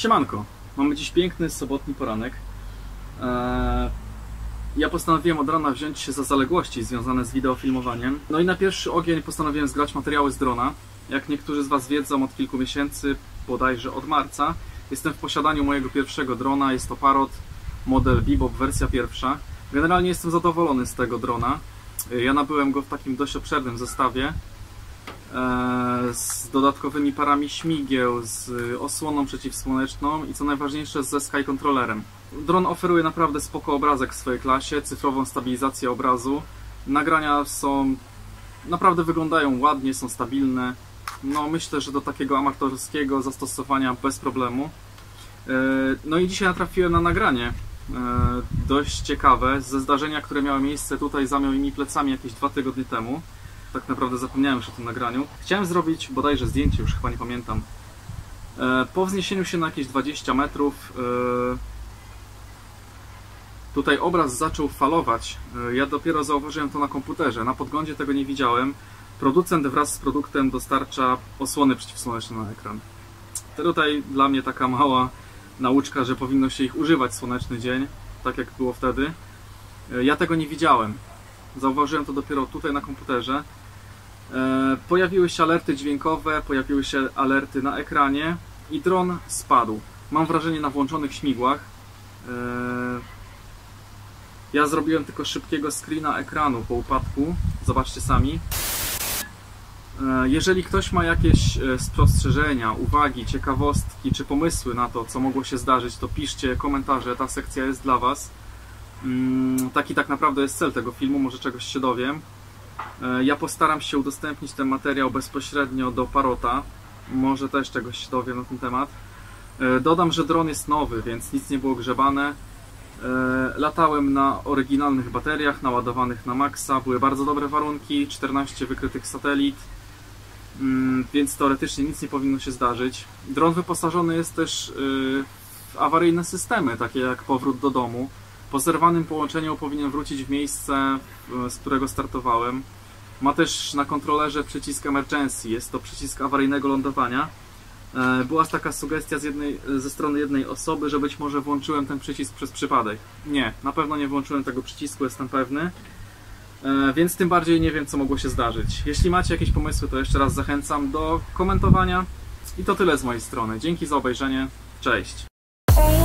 Siemanko, mamy dziś piękny sobotni poranek. Ja postanowiłem od rana wziąć się za zaległości związane z wideofilmowaniem. No i na pierwszy ogień postanowiłem zgrać materiały z drona. Jak niektórzy z Was wiedzą, od kilku miesięcy, bodajże od marca, jestem w posiadaniu mojego pierwszego drona. Jest to Parrot, model Bebop, wersja pierwsza. Generalnie jestem zadowolony z tego drona. Ja nabyłem go w takim dość obszernym zestawie, z dodatkowymi parami śmigieł, z osłoną przeciwsłoneczną i co najważniejsze ze Sky Controllerem. Dron oferuje naprawdę spoko obrazek w swojej klasie, cyfrową stabilizację obrazu. Nagrania naprawdę wyglądają ładnie, są stabilne. No myślę, że do takiego amatorskiego zastosowania bez problemu. No i dzisiaj natrafiłem na nagranie dość ciekawe ze zdarzenia, które miało miejsce tutaj za moimi plecami jakieś 2 tygodnie temu. Tak naprawdę zapomniałem już o tym nagraniu. Chciałem zrobić bodajże zdjęcie, już chyba nie pamiętam. Po wzniesieniu się na jakieś 20 metrów tutaj obraz zaczął falować. Ja dopiero zauważyłem to na komputerze. Na podglądzie tego nie widziałem. Producent wraz z produktem dostarcza osłony przeciwsłoneczne na ekran. To tutaj dla mnie taka mała nauczka, że powinno się ich używać słoneczny dzień, tak jak było wtedy. Ja tego nie widziałem. Zauważyłem to dopiero tutaj na komputerze. Pojawiły się alerty dźwiękowe, pojawiły się alerty na ekranie i dron spadł. Mam wrażenie na włączonych śmigłach. Ja zrobiłem tylko szybkiego screena ekranu po upadku. Zobaczcie sami. Jeżeli ktoś ma jakieś spostrzeżenia, uwagi, ciekawostki czy pomysły na to, co mogło się zdarzyć, to piszcie komentarze, ta sekcja jest dla Was. Taki tak naprawdę jest cel tego filmu, może czegoś się dowiem. Ja postaram się udostępnić ten materiał bezpośrednio do Parrota. Może też czegoś się dowiem na ten temat. Dodam, że dron jest nowy, więc nic nie było grzebane. Latałem na oryginalnych bateriach, naładowanych na maksa. Były bardzo dobre warunki, 14 wykrytych satelit, więc teoretycznie nic nie powinno się zdarzyć. Dron wyposażony jest też w awaryjne systemy, takie jak powrót do domu. Po zerwanym połączeniu powinien wrócić w miejsce, z którego startowałem. Ma też na kontrolerze przycisk Emergency, jest to przycisk awaryjnego lądowania. Była taka sugestia ze strony jednej osoby, że być może włączyłem ten przycisk przez przypadek. Nie, na pewno nie włączyłem tego przycisku, jestem pewny. Więc tym bardziej nie wiem, co mogło się zdarzyć. Jeśli macie jakieś pomysły, to jeszcze raz zachęcam do komentowania. I to tyle z mojej strony. Dzięki za obejrzenie. Cześć!